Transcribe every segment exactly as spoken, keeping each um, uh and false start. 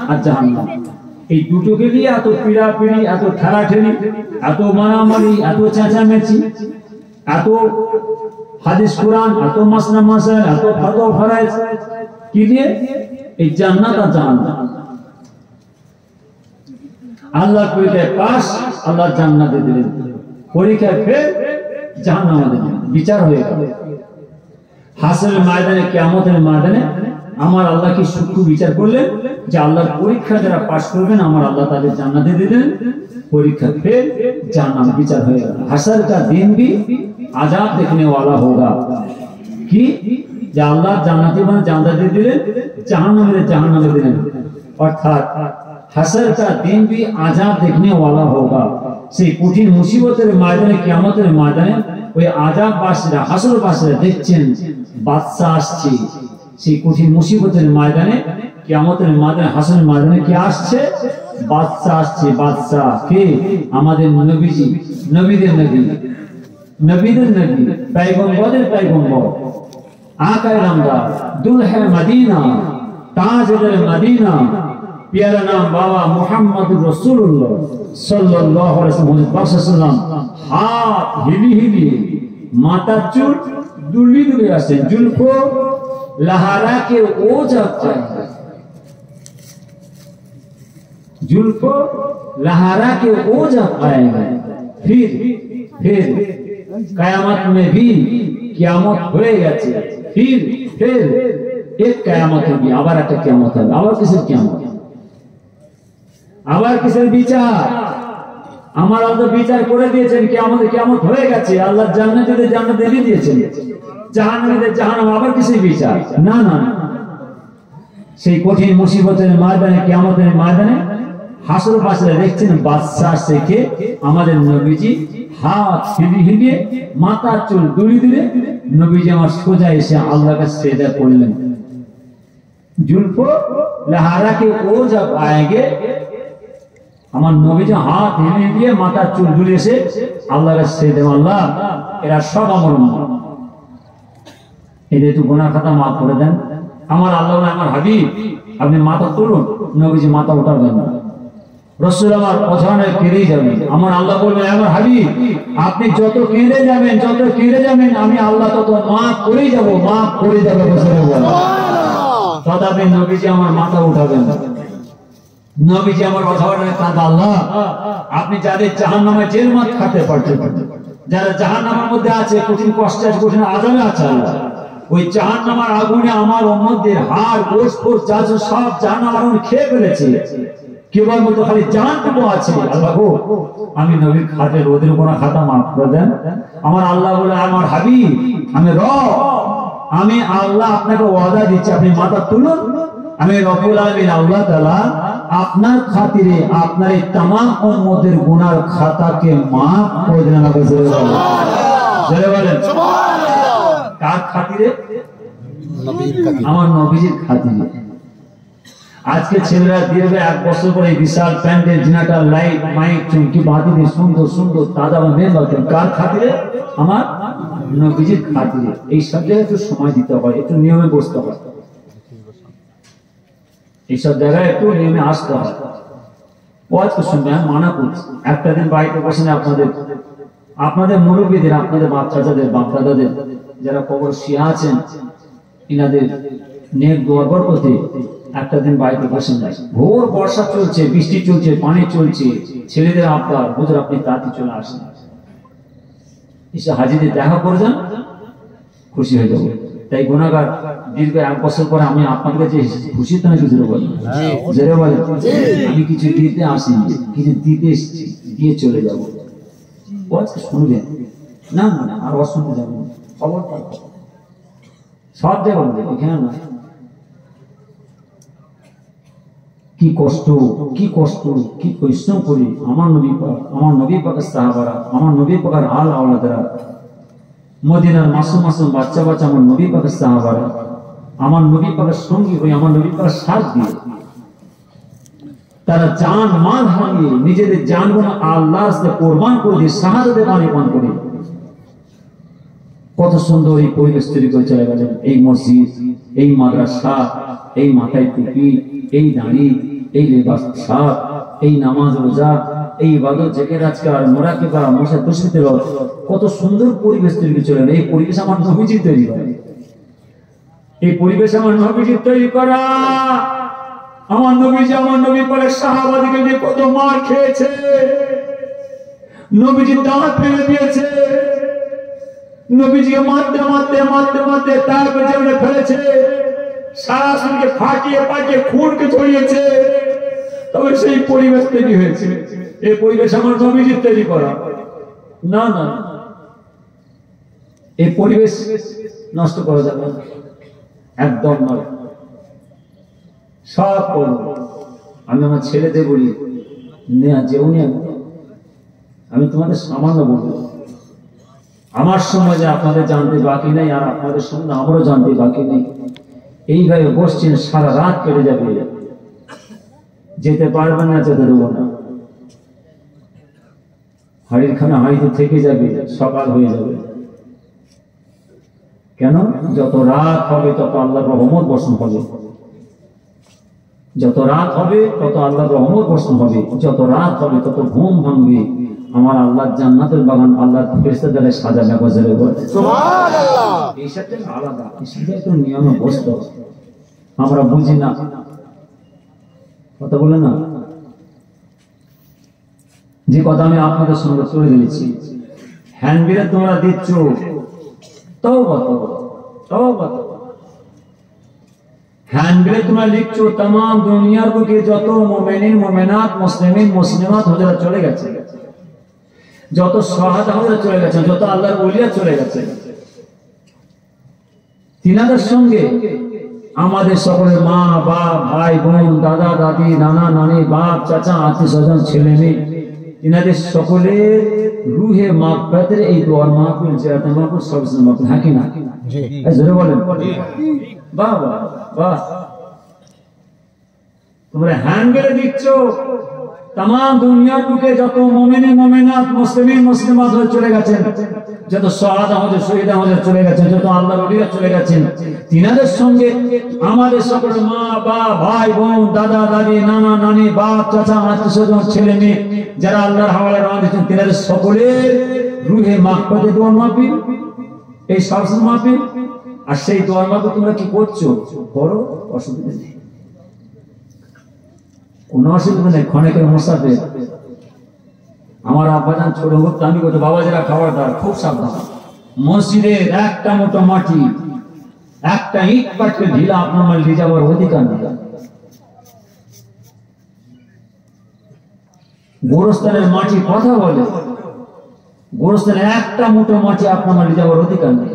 আর জাহান্নাম। এই দুটোকে নিয়ে এত পিড়াপিড়ি, এত ঠেলাঠেলি, এত মারামারি, এত চেঁচামেচি, এত হাদিস কোরআন, এত মাসনা মাসাইল, এত ফতোয়া ফরায়েজ, কি দিয়ে? এই জান্নাত আর জাহান্নাম। আল্লাহ পরীক্ষায় পাস, আল্লাহ জান্নাতে দিলেন, পরীক্ষায় ফেল, জাহান্নামে দিলেন, বিচার হয়ে গেল। হাসরের ময়দানে, কিয়ামতের ময়দানে আমার আল্লাহ কি সূক্ষ্ম বিচার করলেন যে আল্লাহর পরীক্ষা যারা পাস করবেন আমার আল্লাহ তাদের জান্নাতে দিলেন, পরীক্ষা ফেল, জাহান্নাম, বিচার হয়ে গেল। হাসর কা দিন ভি আযাব দেখনে वाला होगा, কি যে আল্লাহ জান্নাতে মানে জান্নাতে দিলেন, জাহান্নামে জাহান্নামে দিলেন। অর্থাৎ হাসর কা দিন ভি আযাব দেখনে वाला होगा। সেই কঠিন মুসিবতের ময়দানে, কিয়ামতের ময়দানে ওই আযাববাসীরা, হাসরবাসীরা দেখছেন বাদশা আসছে। সেই কঠিন মুসিবতের ময়দানে, কিয়ামতের ময়দানে, হাসরের ময়দানে কি আসছে? বাদশা আসছে। বাদশা কে? আমাদের নবীজি, নবীদের নবী, নবীদের নবী, পয়গম্বরের পয়গম্বর, আকায়ে নামদার, দুলহে মদিনা, তাজদার মদিনা, प्यारा नाम बाबा मोहम्मद रसूलुल्लाह सल्लल्लाहु अलैहि वसल्लम हाथ हिली हिली माथा चूल दुली दुली आसे जुल्फो लहरा के ओझा पाए, जुल्फो लहरा के ओझा पाएंगे। फिर फिर कयामत में भी कियामत হয়ে গেছে, फिर फिर एक कियामत होगी, আবার একটা কিয়ামত হবে। আবার কিসের কিয়ামত? আবার কিসের বিচার? আমার আল্লাহ বিচার করে দিয়েছেন, কিয়ামত কিয়ামত হয়ে গেছে। আল্লাহ জান্নাতে জান্নাত দিয়ে দিয়েছেন, জাহান্নামে জাহান্নাম, আবার কিসের বিচার? না না, সেই কঠিন মুসিবতের ময়দানে, কিয়ামতের ময়দানে হাসরবাসীরা দেখছেন বাদশা থেকে আমাদের নবীজি হাত হিলি হিলিয়ে মাথার চুল দুলি দিলে নবীজি আমার সোজা এসে আল্লাহর কাছে সেজদা করলেন। जुल्फो लहरा के ओ जब आएंगे, আমার নবীজি হাত হিলিয়ে দিয়ে মাথার চুল দুলে এসে আল্লাহর কাছে সেজদা, আল্লাহ এরা সব আমার উম্মত, এদের একটু গুনাহ খাতা মাফ করে দেন। আমার আল্লাহ, আমার হাবিব, আপনি মাথা তুলুন। নবীজি মাথা উঠাবেন না, রাসূল আমার অঝরণে কেঁদে যাবেন। আমার আল্লাহ বলবেন, আমার হাবিব আপনি যত কেঁদে যাবেন, যত কেঁদে যাবেন, আমি আল্লাহ তত মাফ করে যাব, মাফ করে যাব। তথাপি নবীজি আমার মাথা উঠাবেন না। নবীজি আমার অঝরণে কাঁদে, আল্লাহ আপনি যাদের জাহান্নামে জেল মাত খাতে পারতে পারতে, যারা জাহান্নামের মধ্যে আছে, কঠিন কষ্টে আছে, কঠিন আযাবে আছে, আল্লাহ ওই জাহান্নামের আগুনে আমার উম্মতদের হাড় গোশত ফোস যা সব জাহান্নাম আগুন খেয়ে ফেলেছে, কেবল মতো খালি জানটুকু আছে। আল্লাহ গো, আমি নবীর খাতে রোদের কোনা খাতা মাফ করে দেন। আমার আল্লাহ বলে, আমার হাবিব আমি রব, আমি আল্লাহ আপনাকে ওয়াদা দিচ্ছি, আপনি মাথা তুলুন, আমি রব্বুল আলামিন আল্লাহ তাআলা আপনার খাতিরে আপনার এই तमाम উম্মতের গুনার খাতাকে মাফ করে দেন। জোরে বলেন সুবহানাল্লাহ। কার খাতিরে? নবীর খাতিরে, আমার নবীজির খাতিরে। আজকে ছেলেরা দিয়ে দেবে এক বছর পরে বিশাল প্যান্ডেল, জিনাটা, লাইট, মাইক, চুমকি বাতি দিয়ে সুন্দর সুন্দর তাজা মেন বাতেন। কার খাতিরে? আমার নবীজির খাতিরে। এই সব জায়গায় একটু সময় দিতে হয়, একটু নিয়মে বসতে হয়, এইসব জায়গায় একটু নিয়মে আসতে হয়। ওয়াজ শুনবে, আমি মানা করছি, একটা দিন বাড়িতে বসে আপনাদের আপনাদের মুরব্বীদের, আপনাদের বাপ চাচাদের, বাপ দাদাদের যারা কবর শিয়া আছেন, ইনাদের নেক দোয়া বরকতে একটা দিন বাড়িতে বসে যায়। ভোর বর্ষা চলছে, বৃষ্টি চলছে, পানি চলছে, ছেলেদের আবদার, হুজুর আপনি তাড়াতাড়ি চলে আসেন, এসে হাজিদের দেখা করে যান, খুশি হয়ে যাবো। তাই গুনাহগার দীর্ঘ এক বছর পরে আমি আপনার কাছে খুশি তো নাকি? জোরে বলেন, জোরে বলেন। আমি কিছু দিতে আসিনি, কিছু দিতে এসেছি, দিয়ে চলে যাবো। শুনবেন না, না আর অশুনতে যাবো, খবর সব জায়গায় এখানে না। কি কষ্ট, কি কষ্ট, কি পরিশ্রম করি আমার নবী পাক, আমার নবী পাকের সাহাবারা, আমার নবী পাকের আল আওলাদরা, মদিনার মাসুম মাসুম বাচ্চা বাচ্চা আমার নবী পাকের সাহাবারা, আমার নবী পাকের সঙ্গী হয়ে, আমার নবী পাকের সাথ দিয়ে তারা জান মাল হারিয়ে নিজেদের জানগুলো আল্লাহর রাস্তায় কোরবান করে দিয়ে শাহাদাতের পানি পান করে কত সুন্দর এই পরিবেশ তৈরি করে চলে গেলেন। এই মসজিদ, এই মাদ্রাসা, এই মাথায় টুপি, এই দাঁড়ি, এই লিবাস সাত, এই নামাজ রোজা, এই ইবাদত জিকির আজকার মুরাকাবা মুসা তসবিহ কত সুন্দর পরিবেশ তৈরি চলে। এই পরিবেশ আমার নবীজি তৈরি করে, এই পরিবেশ আমার নবীজি তৈরি করা। আমার নবীজি আমার নবী পরে সাহাবাদিকে নিয়ে কত মার খেয়েছে, নবীজি দাঁত ফেলে দিয়েছে, নবীজিকে মারতে মারতে মারতে মারতে তারপরে যেমন ফেলেছে, সারা শরীরকে ফাটিয়ে ফাটিয়ে খুনকে ছড়িয়েছে, তবে সেই পরিবেশ তৈরি হয়েছে। এই পরিবেশ আমার নবীজি তৈরি করা না, না এই পরিবেশ নষ্ট করা যাবে না, একদম নয়। সব করবো। আমি আমার ছেলেদের বলি নেয়া যেও নিয়ে, আমি তোমাদের সামান্য বলবো, আমার সমাজে আপনাদের জানতে বাকি নেই, আর আপনাদের সঙ্গে আমারও জানতে বাকি নেই। এইভাবে বসছেন, সারা রাত কেটে যাবে, যেতে পারবেন না, যেতে দেবো না। হাড়ির খানা হাড়িতে থেকে যাবে, সকাল হয়ে যাবে। কেন? যত রাত হবে তত আল্লাহর রহমত বর্ষণ হবে, যত রাত হবে তত আল্লাহর রহমত বর্ষণ হবে, যত রাত হবে তত ঘুম ভাঙবে। আমার আল্লাহর জান্নাতের বাগান আল্লাহর ফেরেশতাদের সাজানো গজরে বলে সুবহানাল্লাহ। এই সাথে আলাদা, এই সাথে একটু নিয়মে বসতে আমরা বুঝি না, কথা বলে না। যে কথা আমি আপনাদের সঙ্গে তুলে দিয়েছি, হ্যান্ডবিলে তোমরা দিচ্ছ, তওবা তওবা, হ্যান্ডবিলে তোমরা লিখছো তাম দুনিয়ার বুকে যত মুমিনিন মুমিনাত মুসলিমিন মুসলিমাত হুজুরা চলে গেছে, যত শাহাদা হুজুরা চলে গেছে, যত আল্লাহর ওলিয়া চলে গেছে, তিনাদের সঙ্গে আমাদের সকলের মা বাপ ভাই বোন দাদা দাদি নানা নানি বাপ চাচা আত্মীয় স্বজন ছেলে মেয়ে, তিনাদের সকলের রুহে মাগফিরাতের এই দোয়ার মাহফিল, জিয়ারত মাহফিল, সবসময় মাহফিল, হ্যাঁ কি না? জি, জোরে বলেন বাহ বাহ বাহ। তোমরা হ্যান্ডবিলে দিচ্ছ তাম দুনিয়ার বুকে যত মুমিন মুমিনাত মুসলিমিন মুসলিমাত হয়ে চলে গেছেন, যত শাহাদা হয়ে শহীদ হয়ে চলে গেছেন, যত আল্লাহর ওলিয়া চলে গেছেন, তিনাদের সঙ্গে আমাদের সকল মা বাপ ভাই বোন দাদা দাদি নানা নানি বাপ চাচা আত্মীয় স্বজন ছেলে মেয়ে যারা আল্লাহর হাওয়ালে রওনা দিয়েছেন, তিনাদের সকলের রুহে মাগফিরাতের দোয়া মাহফিল, এই সবসময় মাহফিল। আর সেই দোয়া মাহফিল তোমরা কি করছো? করো, অসুবিধা নেই, কোন অসুবিধা নেই। ক্ষণেকের মুসাফির। আমার আব্বাজান ছোট করতে আমি বলতো, বাবা যারা খাবার দাও খুব সাবধান, মসজিদের একটা মোটো মাটি একটা ইট পাটকে ঢিলা আপনার মাল নিয়ে যাওয়ার অধিকার নেই। গোরস্থানের মাটি কথা বলে, গোরস্থানের একটা মোটো মাটি আপনার মাল নিয়ে যাওয়ার অধিকার নেই।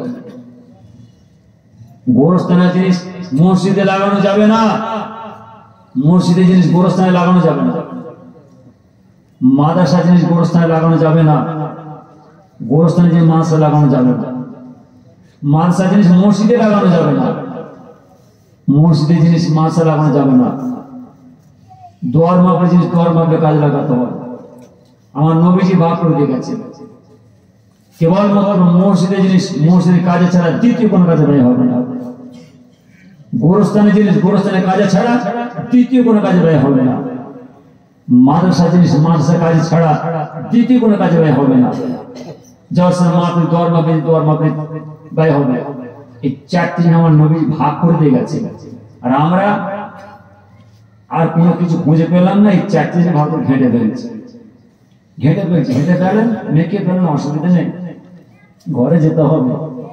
গোরস্থানের জিনিস মসজিদে লাগানো যাবে না, মসজিদের জিনিস গোরস্থানে লাগানো যাবে না, মাদ্রাসা জিনিস গোরস্থানে লাগানো যাবে না, গোরস্থানে জিনিস মাদ্রাসা লাগানো যাবে না, মাদ্রাসা জিনিস মসজিদে লাগানো যাবে না, মসজিদের জিনিস মাদ্রাসা লাগানো যাবে না, দোয়ার মাপের জিনিস দোয়ার মাপে কাজ লাগাতে হবে। আমার নবীজি ভাগ করে দিয়ে গেছে, কেবলমাত্র মসজিদের জিনিস মসজিদের কাজে ছাড়া দ্বিতীয় কোনো কাজে ব্যয় হবে না, গোরস্থানের জিনিস গোরস্থানের কাজে ছাড়া দ্বিতীয় কোনো কাজে ব্যয় হবে না, মাদ্রাসা জিনিস মাদ্রাসা কাজে ছাড়া দ্বিতীয় কোনো কাজে ব্যয় হবে না, জলসার মাহফিল দোয়ার মাহফিল দোয়ার মাহফিল ব্যয় হবে। এই চারটি আমার নবী ভাগ করে দিয়ে গেছে, আর আমরা আর কোনো কিছু খুঁজে পেলাম না, এই চারটি ভাগ ঘেঁটে ফেলছি, ঘেঁটে ফেলছি ঘেঁটে ফেলেন মেখে ফেলেন, অসুবিধা নেই, ঘরে যেতে হবে।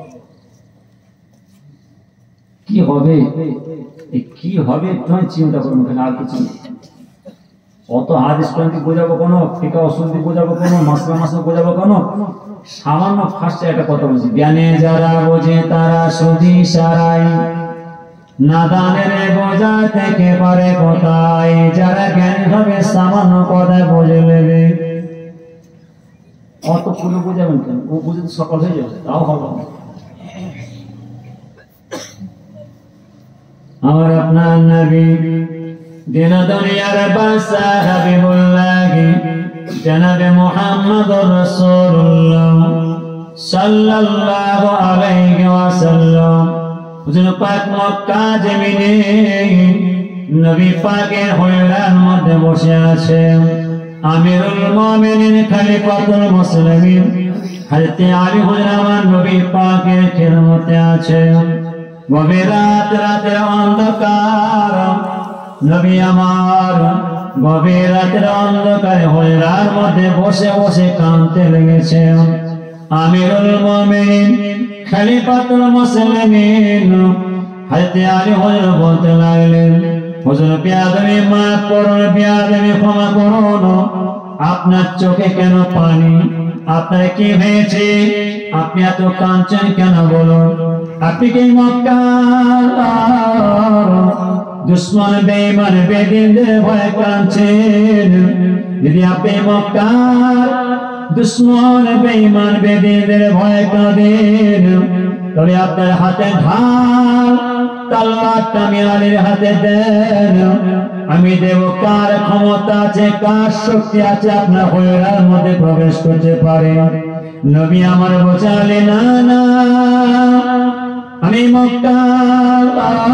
কি হবে কি হবে তুমি চিন্তা করুন, আর কিছু অত হাদিস কোরআনকে বোঝাবো কেন, ফিকা উসুলকে বোঝাবো কেন, মাসলা মাসলা বোঝাবো কেন? সামান্য ফার্স্টে একটা কথা বলছি, জ্ঞানে যারা বোঝে তারা সুধি সারাই, নাদানের বোঝা থেকে পারে কোথায়, যারা জ্ঞানী হবে সামান্য কথায় বুঝে নেবে। অত পুরো বোঝাবেন কেন? ও বুঝে তো সকাল হয়ে যাবে, তাও হবে। আমার আপনার নবী দিন দুনিয়ার বাদশাহ হাবিবুল্লাহ জনাবে মুহাম্মদুর রাসূলুল্লাহ সাল্লাল্লাহু আলাইহি ওয়াসাল্লাম হুজুর পাক মক্কা জমিনে নবী পাকের হলেন বসে আছে আমিরুল মুমিনিন খলিফাতুল মুসলিমিন হযরত আলী হুজুর আমার নবী পাকের খিদমতে আছে। গভীর রাত, রাতের অন্ধকার, নবী আমার গভীর রাতের অন্ধকারে হুজরার মধ্যে বসে বসে কাঁদতে লেগেছে। আমিরুল মুমিনিন খলিফাতুল মুসলিমিন হযরত আলী হুজুর বলতে লাগলেন, হুজুর বেয়াদবি মাফ করুন, বেয়াদবি ক্ষমা করুন, আপনার চোখে কেন পানি? আপনার কি হয়েছে? আপনি এত কাঁদছেন কেন বলুন? আপনি কি মক্কার দুশ্মন বেঈমান বেদিনদের ভয়ে কাঁদছেন? যদি আপনি মক্কার দুশ্মন বেঈমান বেদিনদের ভয়ে কাঁদেন, তবে আপনার হাতে ঢাল তলোয়ারটা আমি আলীর হাতে দেন, আমি দেব। কার ক্ষমতা আছে, কার শক্তি আছে আপনার হইরার মধ্যে প্রবেশ করতে পারে? নবী আমার বোঝালে, না না, আমি মক্কার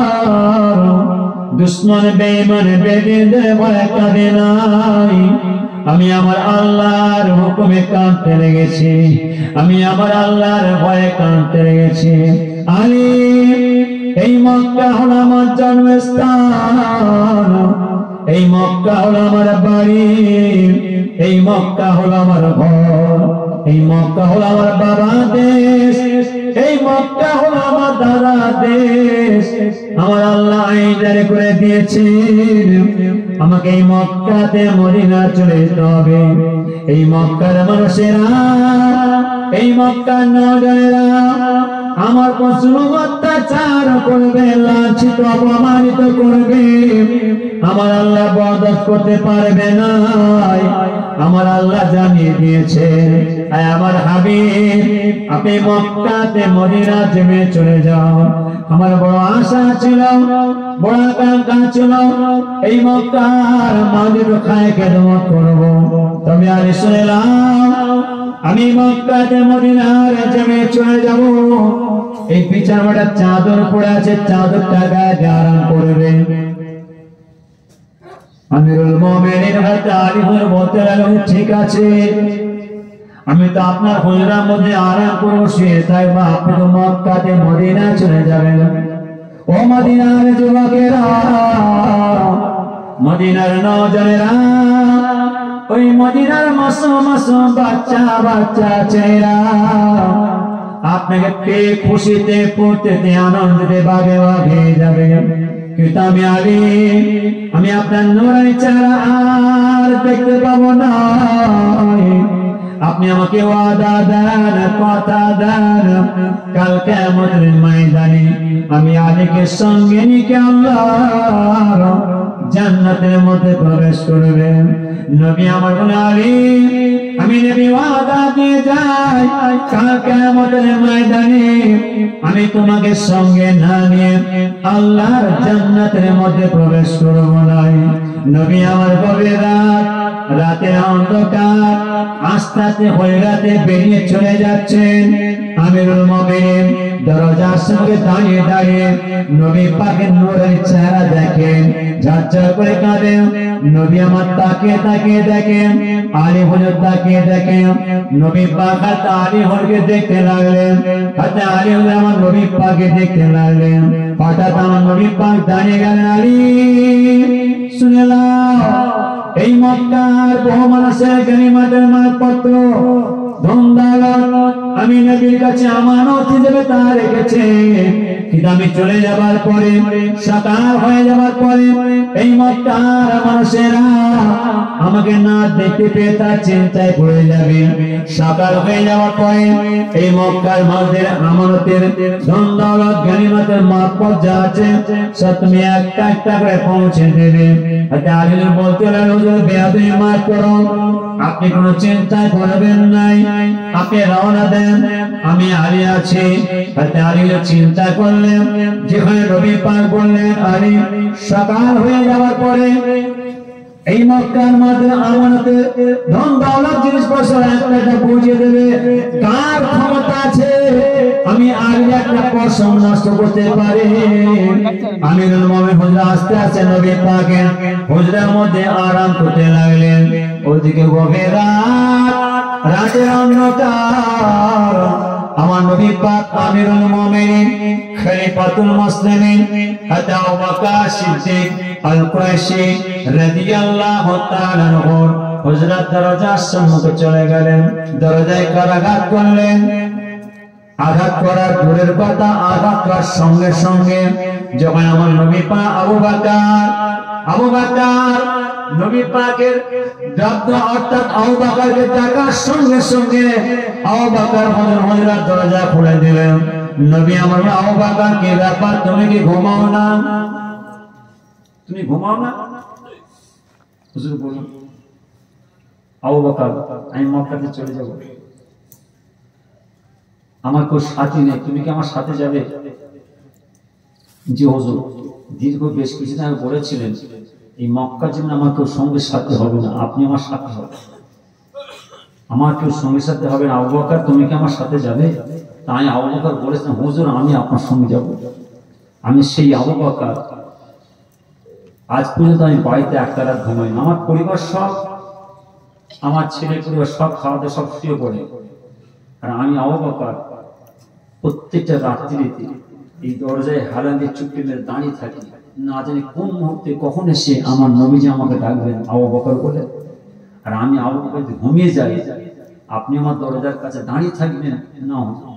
দুশ্মন বেঈমান বেদিনদের ভয়ে কাঁদে নাই, আমি আমার আল্লাহর হুকুমে কাঁদতে লেগেছি, আমি আমার আল্লাহর ভয়ে কাঁদতে লেগেছি। আলী, এই মক্কা হলো আমার জন্মস্থান, এই মক্কা হলো আমার বাড়ি, এই মক্কা হলো আমার ঘর, এই মক্কা হলো আমার বাবা দেশ, এই মক্কা হলো আমার দাদা দেশ। আমার আল্লাহ আইন জারি করে দিয়েছেন, আমাকে এই মক্কাতে মদিনা চলে যেতে হবে। এই মক্কার মানুষেরা, এই মক্কার নজরেরা আমার প্রচুর অত্যাচার করবে, লাঞ্ছিত অপমানিত করবে, আমার আল্লাহ বরদাস্ত করতে পারবে না। আমার আল্লাহ জানিয়ে দিয়েছে, আমার হাবিব আপনি মক্কাতে মদিনা জমে চলে যাও। আমার বড় আশা ছিল, বড় আকাঙ্ক্ষা ছিল, এই মক্কার মালিক খায় খেদমত করব। তবে আর শুনলাম আমি মক্কাতে মদিনার জমে চলে যাব। এই পিছামাটা চাদর পড়ে আছে, চাদরটা গায়ে আরাম করবে। আমিরুল মুমিনিন হযরত আলী হুজুর বলতে লাগলেন, ঠিক আছে, আমি তো আপনার হুজরার মধ্যে আরাম করবো, শুয়ে তাই বা আপনি তো মক্কাতে মদিনা চলে যাবেন। ও মদিনার যুবকেরা, মদিনার নওজনেরা, ওই মদিনার মাসুম মাসুম বাচ্চা বাচ্চা ছেলেরা আপনাকে পেয়ে খুশিতে ফুর্তিতে আনন্দে বাগে বাগে যাবে। কিন্তু আমি আলী, আমি আপনার নূরানি চেহারা আর দেখতে পাবো না। আপনি আমাকে ওয়াদা দেন, কথা দেন, কাল কিয়ামতের ময়দানে আমি আলীকে সঙ্গে নিয়ে আল্লাহর জান্নাতের মধ্যে প্রবেশ করবেন। নবী আমার বলে, আলী আমি নবী ওয়াদা দিয়ে যাই, কাল কিয়ামতের ময়দানে আমি তোমাকে সঙ্গে না নিয়ে আল্লাহর জান্নাতের মধ্যে প্রবেশ করব না। নবী আমার গভীর রাত, রাতের অন্ধকার, আস্তে আস্তে হয়ে রাতে বেরিয়ে চলে যাচ্ছেন। আমিরুল মুমিনিন দরজার সঙ্গে দাঁড়িয়ে দাঁড়িয়ে নবী পাকের নূরের চেহারা দেখেন, ঝরঝর করে কাঁদেন। নবী আমার তাকিয়ে তাকিয়ে দেখেন, আলী হুজুর তাকিয়ে দেখেন, নবী পাক হযরত আলী হুজুরকে দেখতে লাগলেন, হযরত আলী হুজুর আমার নবী পাককে দেখতে লাগলেন। হঠাৎ আমার নবী পাক দাঁড়িয়ে গেলেন, আলী শুনে নাও, এই মক্কার বহু মানুষের গনিমতের মালপত্র ধন দৌলত আমি নবীর কাছে আমানত হিসেবে তা রেখেছে। কিন্তু আমি চলে যাবার পরে, সকাল হয়ে যাবার পরে এই মক্কার মানুষেরা আমাকে না দেখতে পেয়ে তার চিন্তায় পড়ে যাবে। সকাল হয়ে যাওয়ার পরে এই মক্কার মানুষদের আমানতের ধন দৌলত গনিমতের মালপত্র যা আছে সব তুমি একটা একটা করে পৌঁছে দেবে। আলী বলতে লাগলেন, হুজুর বেয়াদবি মাফ করুন, আপনি কোনো চিন্তা করবেন নাই, আপনি রওনা দেন, আমি আলী আছি। আলী চিন্তা করলেন, যেখানে নবী পাক বললেন, আলী সকাল হয়ে যাওয়ার পরে এই মক্কার মধ্যে আমানতে ধন দৌলত জিনিসপত্র একটা পৌঁছে দেবে কার ক্ষমতা আছে আমি আর একটা পশম নষ্ট করতে পারি আমিরুল মুমিনিন হুজরা আস্তে আস্তে নবী পাকের হুজরার মধ্যে আরাম করতে লাগলেন ওদিকে গভীর রাত রাতের অন্ধকার আমার নবী পাক আমিরুল মুমিনিন খলিফাতুল মুসলিমিন হযরত আবু বকর সিদ্দিক আল কুরাইশি রাদিয়াল্লাহু তাআলা আনহু হুজরাত দরজার সম্মুখে চলে গেলেন দরজায় কারাঘাত করলেন আঘাত করার দূরের কথা আঘাত করার সঙ্গে সঙ্গে যখন আমার নবী পাক আবু বকর আবু বকর নবী পাকের শব্দ অর্থাৎ আবু বকরকে ডাকার সঙ্গে সঙ্গে আবু বকর হুজরাত দরজা খুলে দিলেন নবী আমার আবু বকর কি ব্যাপার তুমি কি ঘুমাও না তুমি ঘুমাও না হুজুর বলুন আবু বকর আমি মক্কাতে চলে যাব আমার কোন সাথী নেই তুমি কি আমার সাথে যাবে জি হুজুর দীর্ঘ বেশ কিছুদিন আগে বলেছিলেন এই মক্কা জীবনে আমার কেউ সঙ্গের সাথে হবে না আপনি আমার সাথে হবে আমার কেউ সঙ্গের সাথে হবে না আবু বকর তুমি কি আমার সাথে যাবে তাই আবু বকর বলেছেন হুজুর আমি আপনার সঙ্গে যাব আমি সেই আবু বকর আজ পর্যন্ত আমি বাড়িতে একটা রাত ঘুমাই না আমার পরিবার সব আমার ছেলে পরিবার সব খাওয়া দাওয়া সব শুয়ে পড়ে আর আমি আবু বকর প্রত্যেকটা রাত্রিতে এই দরজায় হালা দিয়ে চুপটি মেরে দাঁড়িয়ে থাকি না জানি কোন মুহূর্তে কখন এসে আমার নবীজি আমাকে ডাকবেন আবু বকর বলে আর আমি আবু বকর ঘুমিয়ে যাই আপনি আমার দরজার কাছে দাঁড়িয়ে থাকবেন না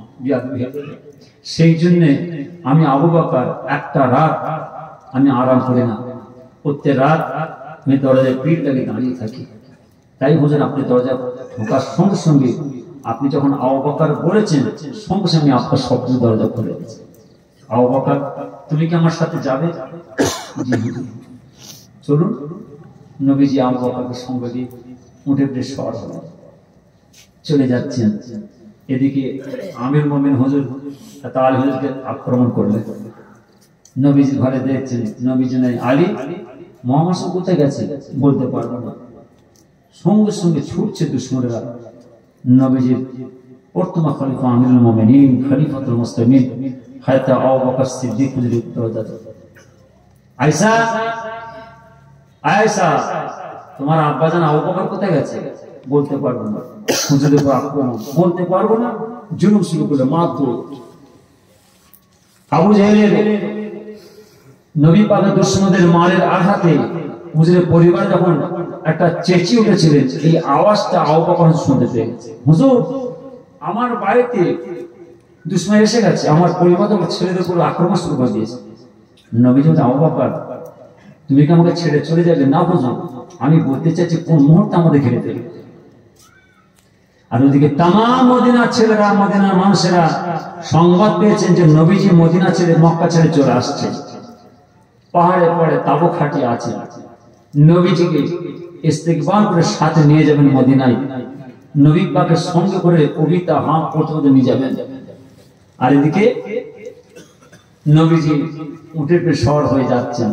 সেই জন্য আমি আবু বকর একটা রাত আমি আরাম করি না প্রত্যেক রাত আমি দরজায় পিঠ লাগিয়ে দাঁড়িয়ে থাকি তাই হুজুর আপনি দরজা ঢোকার সঙ্গে সঙ্গে আপনি যখন আবু বকর বলেছেন সঙ্গে সঙ্গে আপনার শব্দ দরজা খুলে গেছে আবু বকর তুমি কি আমার সাথে যাবে চলুন নবীজি আবু বকরকে সঙ্গে দিয়ে উঠে উঠে সওয়ার হলেন চলে যাচ্ছেন এদিকে আমির মুমিনিন হুজুর তাআলা হুজুরকে আক্রমণ করলেন নবীজি ঘরে দেখছেন নবীজি নাই আলী মুহাম্মদ কোথায় গেছে বলতে পারবো না সঙ্গে সঙ্গে ছুটছে দুশমনেরা নবীজির প্রথম খলিফা আমিরুল মুমিনিন খলিফাতুল মুসলিমিন হযরত আবু বকর সিদ্দিক হুজুর দরজা আয়েশা আয়েশা তোমার আব্বাজান আবু বকর কোথায় গেছে বলতে পারবো না হুজুরের উপর আক্রমণ বলতে পারবো না জুলুম শুরু করলো মারধর আবু জাহেলের নবী পাকের দুশমনদের মারের আঘাতে হুজুরের পরিবার যখন একটা চেঁচিয়ে উঠেছিলেন এই আওয়াজটা আবু বকর শুনতে পেয়ে গেছে হুজুর আমার বাড়িতে দুশমন এসে গেছে আমার পরিবার তো ছেলেদের উপর আক্রমণ শুরু করে দিয়েছে নবীজি বললেন আবু বকর তুমি কি আমাকে ছেড়ে চলে যাবে না হুজুর আমি বলতে চাইছি কোন মুহূর্তে আমাদের ঘিরে দেবে আর ওদিকে তামাম মদিনার ছেলেরা মদিনার মানুষেরা সংবাদ পেয়েছেন যে নবীজি মদিনা ছেড়ে মক্কা ছেড়ে চলে আসছে পাহাড়ে পড়ে তাবু খাটিয়ে আছে নবীজিকে ইস্তেকবাল করে সাথে নিয়ে যাবেন মদিনায় নবী পাকের সঙ্গে করে কবিতা হাঁ পড়তে পড়তে নিয়ে যাবেন আর এদিকে নবীজি উঠে পে সওয়ার হয়ে যাচ্ছেন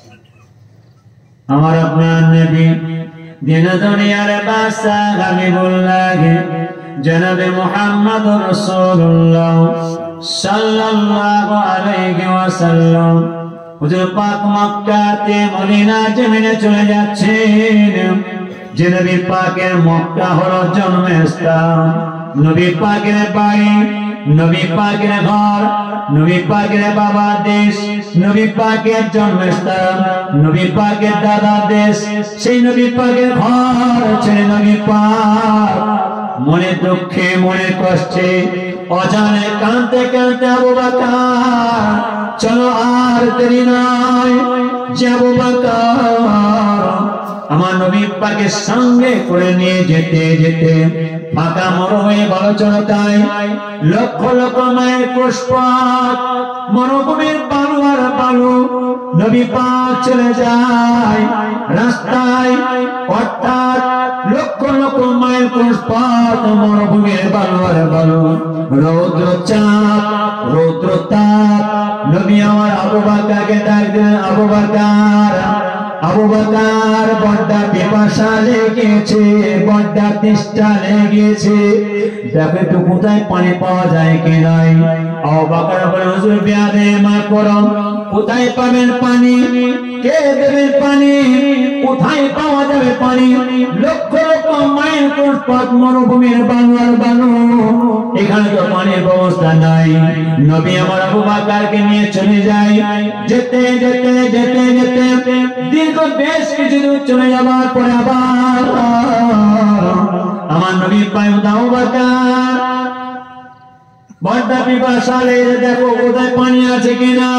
আমার আপনার নবী দিন দুনিয়ার বাদশা হাবিবুল্লাহ জনাবে মুহাম্মদুর রাসূলুল্লাহ সাল্লাল্লাহু আলাইহি ওয়াসাল্লাম হুজুর পাক মক্কাতে মদিনা জমিনে চলে যাচ্ছেন যে নবী পাকের মক্কা হলো জন্মস্থান নবী পাকের বাড়ি নবী পাকের ঘর নবী পাকের বাবা দেশ নবী পাকের জন্মস্থান নবী পাকের দাদা দেশ সেই নবী পাকের ঘর ছেড়ে নবী পাক মনে দুঃখে মনে কষ্টে অজানে কাঁদতে কাঁদতে আবু বকর চলো আর দেরি নয় যে আবু বকর আমার নবী পাকের সঙ্গে করে নিয়ে যেতে যেতে ফাঁকা মরুভূমি বলচরতায় লক্ষ লক্ষ মায়ের পুষ্পক মরুভূমির বালু আর বালু নবী পাক চলে যায় রাস্তায় অর্থাৎ লক্ষ লক্ষ মায়ের পুষ্পক মরুভূমির বালু আর বালু রৌদ্র চাপ রৌদ্র তাপ নবী আমার আবু বকরকে ডাক দিলেন আবু বকর আবু বকর বড্ডা পিপাসা লেগেছে, বড্ডা তেষ্টা লেগেছে, দেখো একটু কোথায় পানি পাওয়া যায় কি নাই। আবু বকর বলে হুজুর বিয়াদে মা করম, কোথায় পাবেন পানি, কে দেবেন পানি, কোথায় পাওয়া যাবে পানি? লক্ষ লক্ষ মাইল পথ মরুভূমির বানর বানু, এখানে তো পানির ব্যবস্থা নাই। নবী আমার আবু বকরকে নিয়ে চলে যায়, যেতে যেতে যেতে যেতে দীর্ঘ বেশ কিছু দূর চলে যাবার পরে আবার আমার নবী পায় আবু বকর বড্ড পিপাসা লেগেছে, দেখো কোথায় পানি আছে কিনা।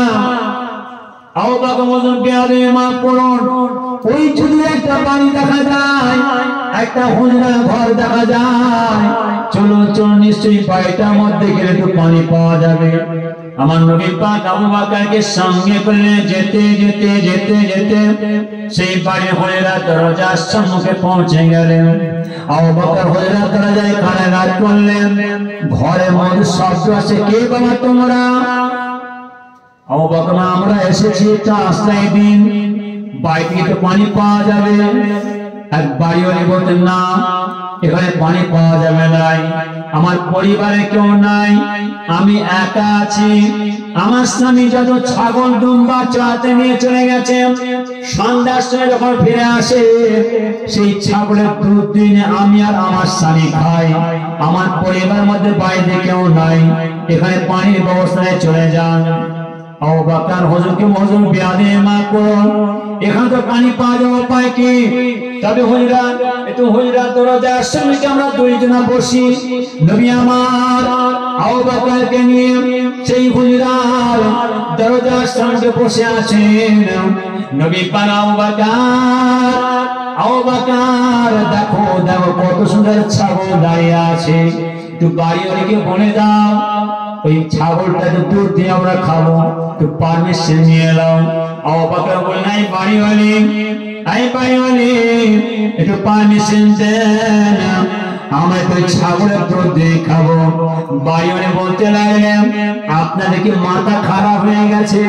আবু বকর বলেন বিয়াদে মাফ করুন, ওই যদি একটা পানি দেখা যায়, একটা হুজরা ঘর দেখা যায়, চলো চলো নিশ্চয়ই বাড়িটার মধ্যে গেলে একটু পানি পাওয়া যাবে। আমার নবী পাক আবু বকরকে সঙ্গে করে যেতে যেতে যেতে যেতে সেই বাড়ির হুজরা দরজার সম্মুখে পৌঁছে গেলেন। আবু বকর হুজরা দরজায় কারাঘাত করলেন, ঘরের মধ্যে শব্দ আসে, কে বাবা তোমরা? আবু বকর আমরা এসেছি একটা আশ্রয় দিন, বাড়িতে তো পানি পাওয়া যাবে। এক বাড়িওয়ালি বলতেন না, এখানে পানি পাওয়া যাবে না, আমার পরিবারে কেউ নাই, আমি একা আছি, আমার স্বামী যত ছাগল দুম্বা চড়াতে নিয়ে চলে গেছে, সন্ধ্যার সময় যখন ফিরে আসে সেই ছাগলের দুধ দিনে আমি আর আমার স্বামী খাই, আমার পরিবারের মধ্যে বাইরে কেউ নাই, এখানে পানির ব্যবস্থায় চলে যান। আবু বকর হুজুরকে হুজুর বিয়াদে মাফ করুন, এখানে তো পানি পাওয়া যাওয়া উপায় কি? তবে হুজরা একটু হুজরা দরজার সামনে আমরা দুইজনা বসি। নবী আমার আবু বকরকে নিয়ে সেই হুজরার দরজার সামনে বসে আছেন। নবী পাক আবু বকর আবু বকর দেখো দেখো কত সুন্দর ছাগল দাঁড়িয়ে আছে, একটু বাড়িওয়ালিকে বলে দাও ওই ছাগলটা তো দুধ দিয়ে আমরা খাবো, একটু পারমিশন নিয়ে এলাম। আবু বকর বললেন এই বাড়িওয়ালি, এই বাড়িওয়ালি একটু পারমিশন দেন, আমরা একটু ছাগলের দুধ দিয়ে খাবো। বাড়িওয়ালি বলতে লাগলেন আপনাদের কি মাথা খারাপ হয়ে গেছে?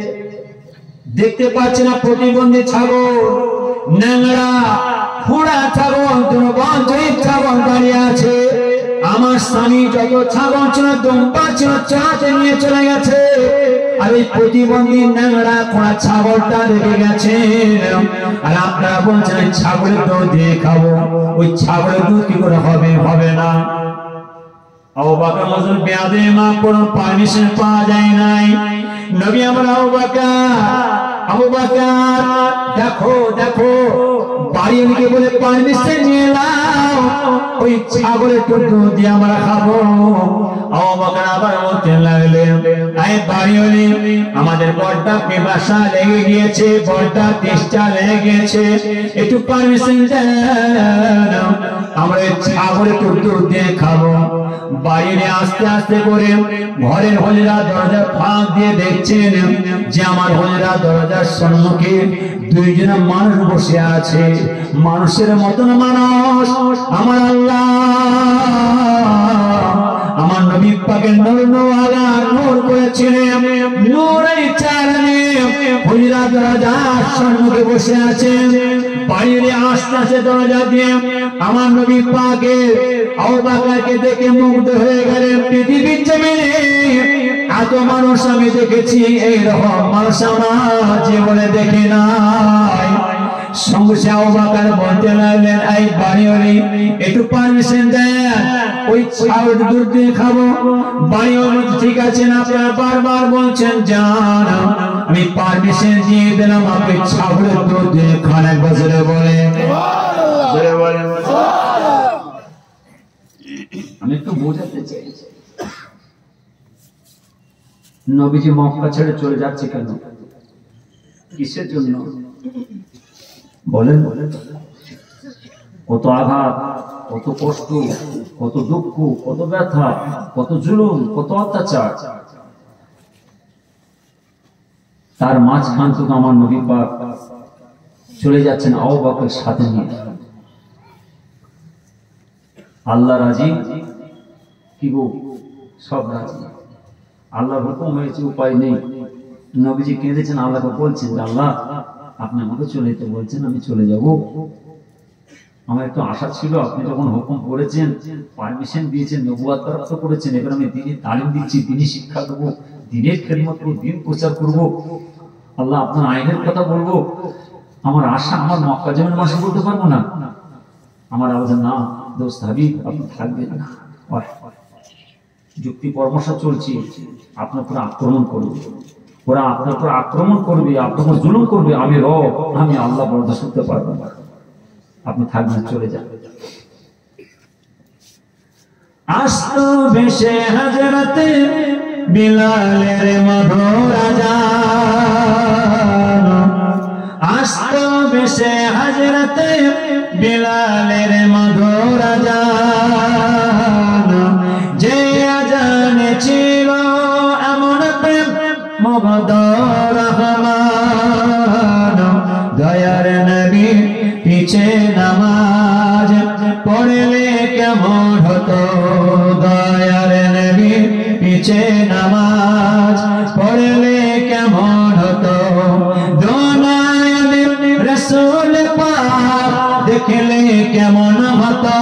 দেখতে পাচ্ছি না প্রতিবন্ধী ছাগল, ন্যাংরা খোঁড়া ছাগল, দুর্বল ছাগল দাঁড়িয়ে আছে, আমার স্বামী যত ছাগল ছিল দুম্বা ছিল চড়াতে নিয়ে চলে গেছে, আর ওই প্রতিবন্ধী ন্যাংরা খোঁড়া ছাগলটা রেখে গেছে, আর আপনারা বলছেন ছাগলের দুধ দিয়ে খাবো, ওই ছাগলের দুধ কি করে হবে? হবে না। আবু বকর হুজুর বিয়াদে মাফ করুন, পারমিশন পাওয়া যায় নাই। নবী আমার আবু বকর আবু বকর দেখো দেখো বাড়িওয়ালিকে বলে পারমিশন নিয়ে নাও, ওই ছাগলের দুধ দিয়ে আমরা খাবো। আবু বকর আবার বলতে লাগলেন এই বাড়িওয়ালি আমাদের বড়টা পিপাসা লেগে গিয়েছে, বড়টা তেষ্টা লেগে গিয়েছে, একটু পারমিশন দেন, আমরা ছাগলের দুধ দিয়ে খাবো। বাইরে আস্তে আস্তে করে ঘরের হুজরা দরজা ফাঁক দিয়ে দেখছেন যে আমার হুজরা দরজার সম্মুখে দুইজন মানুষ বসে আছে, মানুষের মতন মানুষ। আমার আল্লাহ আমার নবী পাকের নূর নওয়ালা নূর করেছিলেন, নূরের চারণে হুজরা দরজার সম্মুখে বসে আছেন। বাইরে আস্তে আস্তে দরজা দিয়ে আমার নবী পাকের আবু বকরকে দেখে মুগ্ধ হয়ে গেলেন। পৃথিবীর জমিনে এত মানুষ আমি দেখেছি, এইরকম মানুষ আমার জীবনে দেখি নাই। সঙ্গে আবু বকর বলতে লাগলেন এই বাড়িওয়ালি একটু পারমিশন দেন, ওই ছাগল দুধ দিয়ে খাবো। বাড়িওয়ালি ঠিক আছে না, আপনারা বারবার বলছেন যান, আমি পারমিশন দিয়ে দিলাম, আপনি ছাগলের দুধ দিয়ে খান। এক বছরে বলে আমি একটু বোঝাতে চাইছি নবীজি মক্কা ছেড়ে চলে যাচ্ছে কেন, কিসের জন্য বলেন? কত আঘাত, কত কষ্ট, কত দুঃখ, কত ব্যথা, কত জুলুম, কত অত্যাচার, তার মাঝখান থেকে আমার নবী পাক চলে যাচ্ছেন আবু বকরের সাথে নিয়ে। আল্লাহ রাজি কি গো, সব রাজি, আল্লাহর হুকুম হয়েছে, উপায় নেই। নবীজি কেঁদেছেন, আল্লাহকে বলছেন আল্লাহ আপনি আমাকে চলে যেতে বলছেন, আমি চলে যাব। আমার একটু আশা ছিল, আপনি যখন হুকুম করেছেন, পারমিশন দিয়েছেন, নবুয়ত প্রাপ্ত করেছেন, এবার আমি দিনই তালিম দিচ্ছি, দিনই শিক্ষা দেবো, দিনের খেদমত করব, দিন প্রচার করব, আল্লাহ আপনার আইনের কথা বলবো। আমার আশা, আমার মক্কা জমির ভাষা বলতে পারবো না। আমার আওয়াজ না, দোস্ত হাবিব আপনি থাকবেন না, যুক্তি পরামর্শ চলছে, আপনার উপর আক্রমণ করবে, ওরা আপনার উপর আক্রমণ করবে, আপনার উপর জুলুম করবে, আমি রব, আমি আল্লাহ বরদাস্ত করতে পারবো না, আপনি থাকবেন, চলে যান। আসতো বেশে হযরতে বিলালের মধুর আযান, আসতো বেশে হযরতে বিলালের মধুর আযান, যে আযানে ছিল এমন প্রেম মুগ্ধ রহমান, দয়ার নবী পিছে নামাজ পড়লে কেমন হতো, দয়ার নবী পিছে নামাজ পড়লে কেমন হতো, দোনায়ানে রাসূল পাক দেখলে কেমন হতো,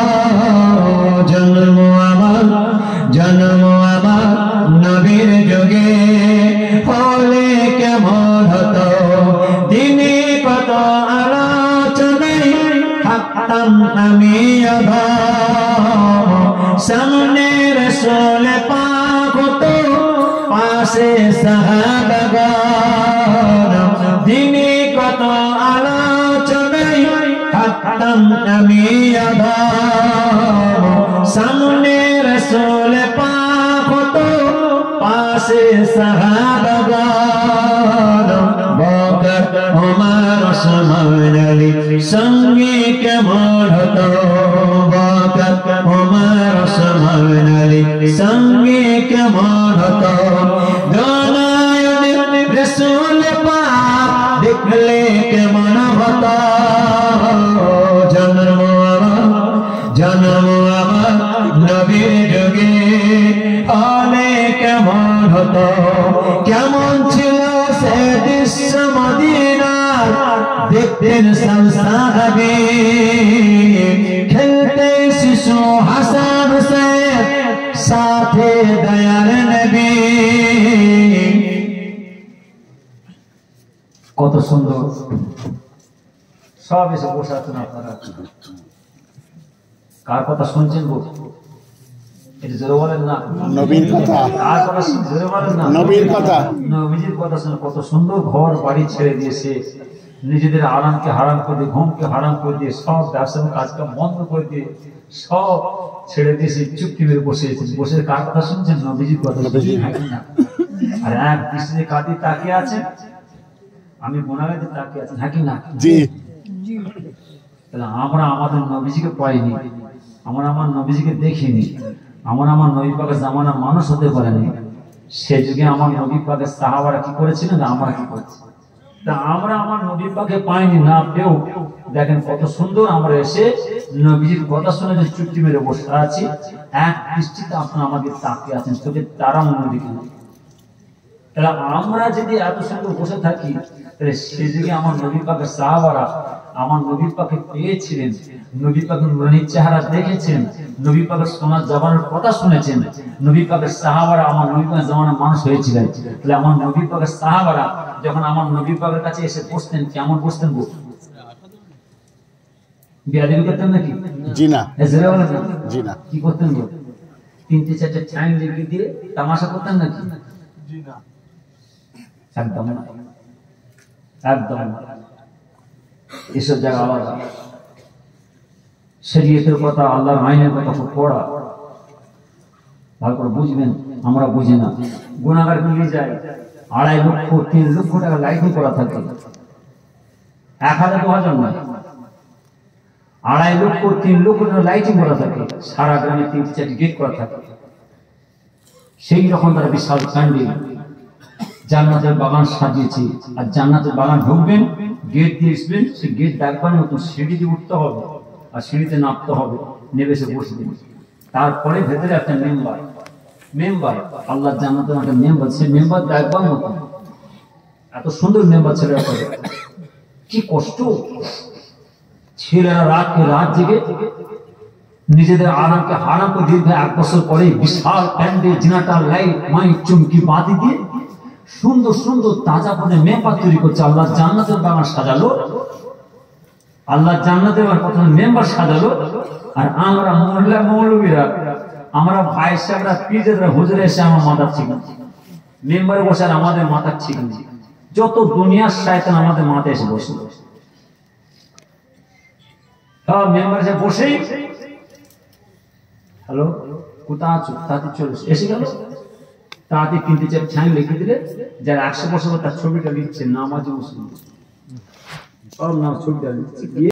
জন্ম আমার জন্ম আমার নবীর যুগে হলে কেমন হতো, দিনে কত আলোচনায় থাকতাম আমি অধম, সামনে রাসূল পাক হতো, পাশে সাহাবাগণ, দিনে কত আলোচনায় থাকতাম আমি অধম, সামনে রাসূল পাক হতো, পাশে সাহাবাগণ, বকর ওমর ওসমান আলী সঙ্গে কেমন হতো, বকর ওমর ওসমান আলী সঙ্গে কেমন হতো, দোনায়ানে রাসূল পাক দেখলে কেমন হতো, জন্ম আমার জন্ম আমার নবীর যুগে হলে কেমন হতো, কেমন ছিল সে দৃশ্য মদিনার, দেখতেন সব সাহাবী, খেলতে শিশু হাসান হুসেন, সাথে দয়ার নবী, কত সুন্দর। সব এসে বসে আছেন আপনারা, কার কথা শুনছেন গো? এটা জোরে বলেন না, নবীর কথা, কার কথা শুনছেন? জোরে বলেন না, নবীর কথা, নবীজির কথা শুনে কত সুন্দর ঘর বাড়ি ছেড়ে দিয়েছে, নিজেদের আরামকে হারাম করে দিয়ে, ঘুমকে হারাম করে দিয়ে, সব ব্যবসার কাজটা বন্ধ করে দিয়ে সব ছেড়ে দিয়েছে, চুপটি মেরে বসে বসে কার কথা শুনছেন? নবীজির কথা শুনছেন। আর এক দৃষ্টিতে কাঁদি তাকিয়ে আছে, আমি মোনাগাতে তাকিয়ে আছি, নাকি না? জি। তাহলে আমরা আমাদের নবীজিকে পাইনি, আমরা আমার নবীজিকে দেখিনি, আমরা আমার নবী পাকের জামানার মানুষ হতে পারেনি। সে যুগে আমার নবী পাকের সাহাবারা কি করেছিলেন, আমরা কি করেছি? তা আমরা আমার নবী পাকে পাইনি, না পেও দেখেন কত সুন্দর আমরা এসে নবীজির কথা শুনে যে চুপটি মেরে বসে আছি, এক দৃষ্টিতে আপনারা আমাদের তাকিয়ে আছেন, চোখে তারা অন্যদিকে না। তাহলে আমরা যদি এত সুন্দর বসে থাকি, তাহলে সে যুগে আমার নবী পাকের সাহাবারা আমার নবী পাকে পেয়েছিলেন, নবী পাকের নুরানির চেহারা দেখেছেন, নবী পাকের সোনার জবানের কথা শুনেছেন, নবী পাকের সাহাবারা আমার নবী পাকের জমানার মানুষ হয়েছিলেন। তাহলে আমার নবী পাকের সাহাবারা যখন আমার নবী পাকের কাছে এসে বসতেন, কেমন বসতেন গো? বিয়াদবি করতেন নাকি? জি না, জি না। কি করতেন গো? তিনটে চারটে ঠ্যাং লেগে দিয়ে তামাশা করতেন নাকি? জি না, একদম না, একদম না। এসব জায়গা আলাদা, শরীয়তের কথা, আল্লাহর আইনের কথা খুব পড়া, ভালো করে বুঝবেন। আমরা বুঝি না, গুনাহগার মিলে যায়, আড়াই লক্ষ তিন লক্ষ টাকা লাইটিং করা থাকে, এক হাজার দু হাজার নয়, আড়াই লক্ষ তিন লক্ষ টাকা লাইটিং করা থাকে, সারা গ্রামে তিনটি চারটি গেট করা থাকে। সেই রকম তারা বিশাল প্যান্ডেল, জান্নাতের বাগান সাজিয়েছে। আর জান্নাতের বাগান ঢুকবেন, গেট দিয়ে আসবেন, সেই গেট ডাকবার মতো সিঁড়ি দিয়ে উঠতে হবে, আর সিঁড়িতে নামতে হবে, নেমে এসে বসে দিন। তারপরে ভেতরে একটা মেম্বার, মেম্বার আল্লাহ জান্নাতের একটা মেম্বার, সেই মেম্বার ডাকবার মতো এত সুন্দর মেম্বার ছেলে। কি কষ্ট। ছেলেরা রাতকে রাত জেগে নিজেদের আরামকে হারাম করে দীর্ঘ এক বছর পরে বিশাল প্যান্ডেল জিনাটা লাইট মাইক চুমকি বাতি দিয়ে সুন্দর সুন্দর তাজা পদে মেম্বার তৈরি করছে। আল্লাহ জান্নাতের বাগান সাজালো, আল্লাহ জান্নাতের প্রথমে মেম্বার সাজালো, আর আমরা মহিলা মৌলবীরা, আমরা ভাই সাহেবরা, পীররা, হুজুরে এসে আমার মাথা ঠিক মেম্বারে বসে আর আমাদের মাথা ঠিক নেই। যত দুনিয়ার শয়তান আমাদের মাথায় এসে বসে, সব মেম্বার এসে বসেই হ্যালো কোথায় আছো, তাতে চলে এসে গেল। তাতে তিনটে চার ছাই লিখে দিলে, যার একশো বছর তার ছবিটা লিখছে নামাজি মুসলিম, সব নাম ছবিটা লিখছে।